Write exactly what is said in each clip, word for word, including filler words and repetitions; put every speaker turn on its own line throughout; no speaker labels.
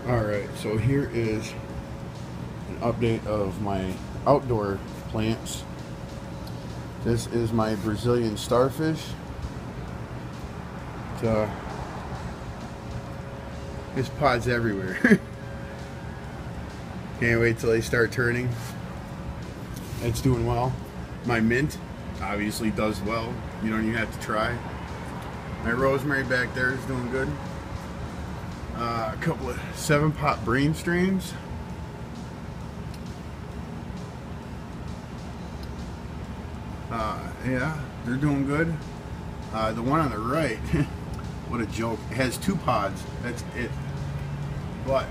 Alright, so here is an update of my outdoor plants. This is my Brazilian starfish. It's, uh, there's pods everywhere. Can't wait till they start turning. It's doing well. My mint obviously does well. You don't even have to try. My rosemary back there is doing good. Uh, a couple of seven pot brain strains. Uh, yeah, they're doing good. Uh, the one on the right, what a joke. It has two pods. That's it. But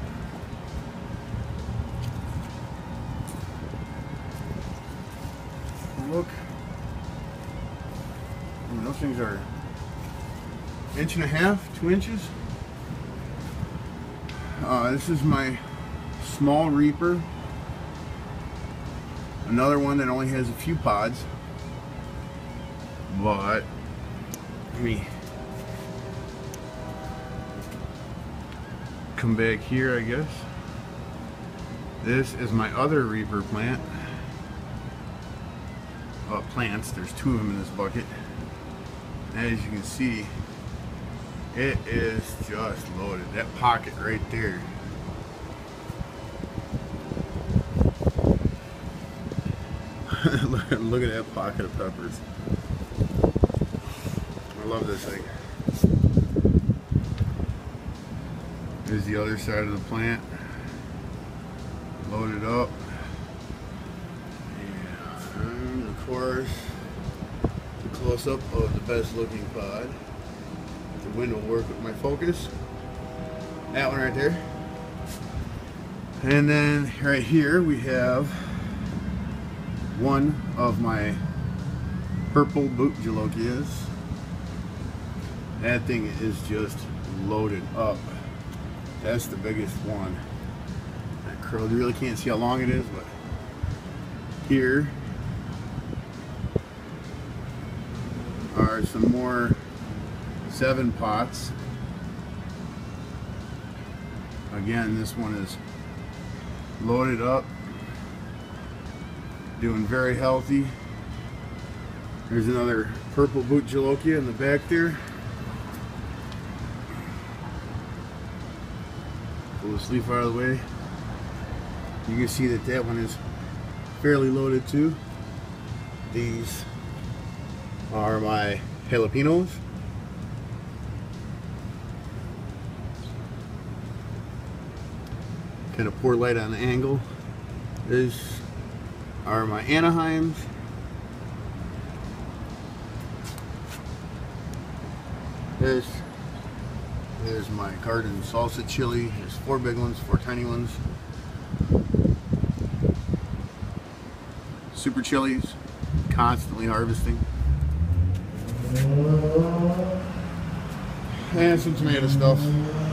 look, I mean, those things are inch and a half, two inches. Uh, this is my small reaper. Another one that only has a few pods. But let me come back here, I guess. This is my other reaper plant. Uh, plants, there's two of them in this bucket. As you can see, it is just loaded. That pocket right there. look, look at that pocket of peppers. I love this thing. Here's the other side of the plant. Loaded up. And of course, the close-up of the best looking pod. The wind will work with my focus. That one right there. And then right here we have one of my purple boot jalokias. That thing is just loaded up. That's the biggest one. That curl, you really can't see how long it is, but here are some more seven pots. Again, this one is loaded up, doing very healthy. There's another purple boot jalokia in the back there. Pull this leaf out of the way. You can see that that one is fairly loaded too. These are my jalapenos. Kind of poor light on the angle. These are my Anaheims. This is my garden salsa chili. There's four big ones, four tiny ones. Super chilies, constantly harvesting. And some tomato stuff.